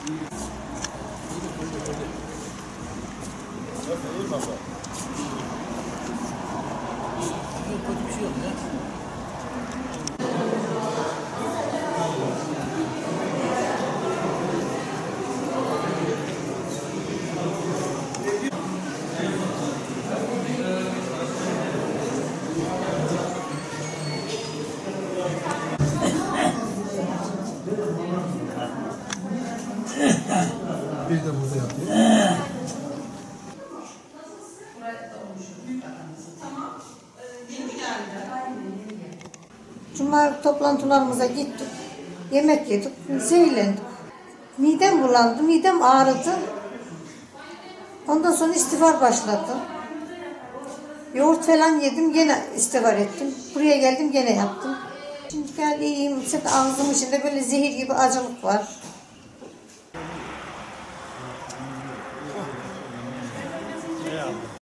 Kötü bir şey yok ya. Bir de burada yapayım. Cuma toplantılarımıza gittik. Yemek yedik. Zehirlendik. Midem bulandı. Midem ağrıdı. Ondan sonra istiğfar başladı. Yoğurt falan yedim. Gene istiğfar ettim. Buraya geldim gene yaptım. Şimdi gel iyiyim. İşte ağzımın içinde böyle zehir gibi acılık var.